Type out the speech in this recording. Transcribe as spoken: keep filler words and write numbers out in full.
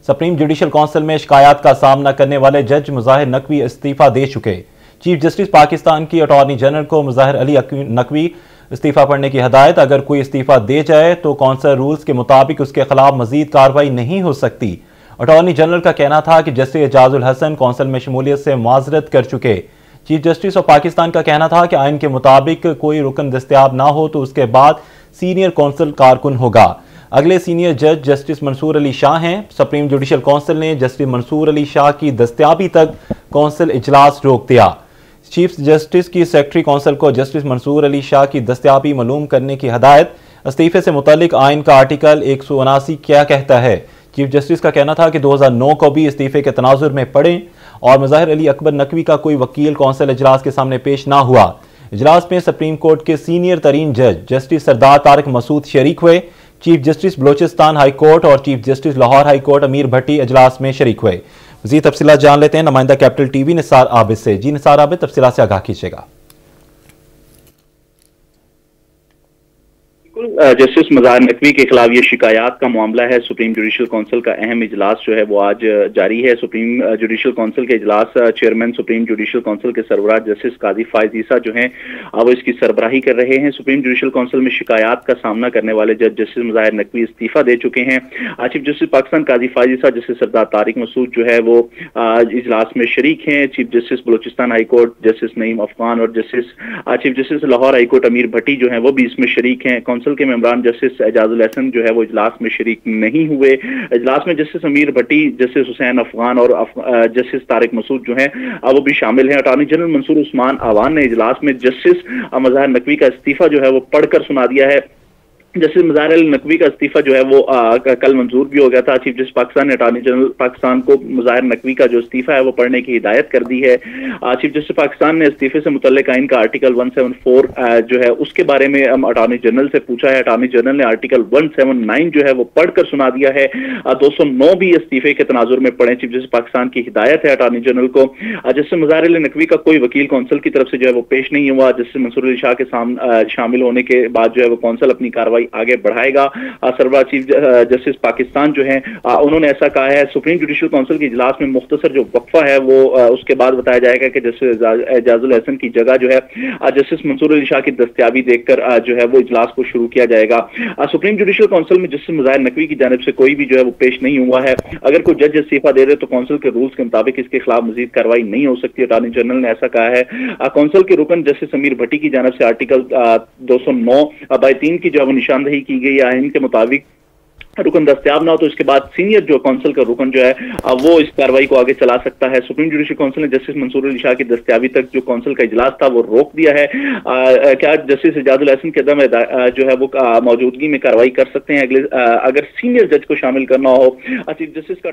Supreme judicial council में शिकायत का सामना करने वाले जज मुजाहिर नकवी इस्तीफा दे चुके। चीफ जस्टिस पाकिस्तान की अटॉर्नी जनरल को मुजाहिर अली नकवी इस्तीफा पढ़ने की हदायत। अगर कोई इस्तीफा दे जाए तो कौंसल रूल्स के मुताबिक उसके खिलाफ मजीद कार्रवाई नहीं हो सकती। अटॉर्नी जनरल का कहना था कि जस्टिस एजाजुल हसन कौंसल में शमूलियत से माजरत कर चुके। चीफ जस्टिस ऑफ पाकिस्तान का कहना था कि आइन के मुताबिक कोई रुकन दस्तयाब ना हो तो उसके बाद सीनियर कौंसल कारकुन होगा। अगले सीनियर जज जस्टिस मंसूर अली शाह हैं। सुप्रीम जुडिशल काउंसिल ने जस्टिस मंसूर अली शाह की दस्तयाबी तक कौंसिल इजलास रोक दिया। चीफ जस्टिस की सेक्रेटरी काउंसिल को जस्टिस मंसूर अली शाह की दस्तयाबी मालूम करने की हदायत। इस्तीफे से मुतालिक आइन का आर्टिकल एक सौ उनासी क्या कहता है। चीफ जस्टिस का कहना था कि दो हजार नौ को भी इस्तीफे के तनाजुर में पड़े और मुजाहिर अली अकबर नकवी का कोई वकील कौंसिल इजलास के सामने पेश ना हुआ। इजलास में सुप्रीम कोर्ट के सीनियर तरीन जज जस्टिस सरदार तारिक मसूद शरीक हुए। Chief justice Balochistan high court और chief justice Lahore high court Ameer Bhatti इजलास में शरीक हुए। मज़ीद तफसीलात जान लेते हैं नुमाइंदा कैपिटल टीवी निसार आबिद से। जी निसार आबिद, तफसीलात से आगाह कीजिएगा। जस्टिस मुजाहिर नकवी के खिलाफ ये शिकायत का मामला है। सुप्रीम जुडिशल काउंसिल का अहम इजलास जो है वो आज जारी है। सुप्रीम जुडिशल काउंसिल के इजलास चेयरमैन सुप्रीम जुडिशल काउंसिल के सरबराह जस्टिस काजी फायज ईसा जो हैं वो इसकी सरबराही कर रहे हैं। सुप्रीम जुडिशल काउंसिल में शिकायत का सामना करने वाले जज जस्टिस मुजाहिर नकवी इस्तीफा दे चुके हैं। Chief justice Pakistan Qazi Faez Isa, justice Sardar Tariq Masood जो है वो इजलास में शरीक हैं। Chief justice Balochistan high court justice Naeem Afghan और justice chief justice Lahore high court Ameer Bhatti जो है वो भी इसमें शरीक हैं। काउंसिल के मेंबरान जस्टिस एजाजुल हसन जो है वो इजलास में शरीक नहीं हुए। इजलास में जस्टिस अमीर भट्टी, जस्टिस हुसैन अफगान और जस्टिस तारिक मसूद जो हैं वो भी शामिल हैं। अटॉर्नी जनरल मंसूर उस्मान आवान ने इजलास में जस्टिस मुजाहिर नकवी का इस्तीफा जो है वो पढ़कर सुना दिया है। जस्टिस मुजाहिर अली नकवी का इस्तीफा जो है वो आ, कल मंजूर भी हो गया था। चीफ जस्टिस पाकिस्तान ने अटॉर्नी जनरल पाकिस्तान को मुजाहिर नकवी का जो इस्तीफा है वो पढ़ने की हिदायत कर दी है। चीफ जस्टिस पाकिस्तान ने इस्तीफे से मुतल्लिक आइन का आर्टिकल एक सौ चौहत्तर जो है उसके बारे में अटॉर्नी जनरल से पूछा है। अटॉर्नी जनरल ने आर्टिकल एक सौ उन्यासी जो है वो पढ़कर सुना दिया है। दो सौ नौ भी इस्तीफे के तनाजुर में पढ़े। चीफ जस्टिस पाकिस्तान की हिदायत है अटॉर्नी जनरल को। जस्टिस मुजाहिर अली नकवी का कोई वकील कौंसिल की तरफ से जो है वो पेश नहीं हुआ। जस्टिस मंसूर अली शाह के सामने शामिल होने के बाद जो है वो कौंसिल अपनी कार्रवाई आगे बढ़ाएगा। सरबराह चीफ जस्टिस पाकिस्तान जो है उन्होंने ऐसा कहा है। सुप्रीम जुडिशल काउंसिल के इजलास में मुख्तसर जो वक्फा है वो उसके बाद बताया जाएगा कि जस्टिस एजाजुल हसन की जगह जो है जस्टिस मंसूर अली शाह की दस्तयाबी देखकर जो है वो इजलास को शुरू किया जाएगा। सुप्रीम जुडिशल काउंसिल में जस्टिस मुजाहिर नकवी की जानिब से कोई भी जो है वो पेश नहीं हुआ है। अगर कोई जज इस्तीफा दे दे तो काउंसिल के रूल्स के मुताबिक इसके खिलाफ मजीद कार्रवाई नहीं हो सकती। अटॉर्नी जनरल ने ऐसा कहा है। काउंसिल के रुकन जस्टिस अमीर भट्टी की जानिब से आर्टिकल दो सौ नौ बाई तीन की जो है वो निशानदही की गई है। इनके मुताबिक रुकन दस्तयाब ना हो तो इसके बाद सीनियर जो काउंसिल का रुकन जो है वो इस कार्रवाई को आगे चला सकता है। सुप्रीम जुडिशल काउंसिल ने जस्टिस मंसूर अली शाह की दस्तयाबी तक जो काउंसिल का इजलास था वो रोक दिया है। आ, क्या जस्टिस एजाजुल हसन के दम जो है वो मौजूदगी में कार्रवाई कर सकते हैं अगले अगर सीनियर जज को शामिल करना हो। चीफ जस्टिस का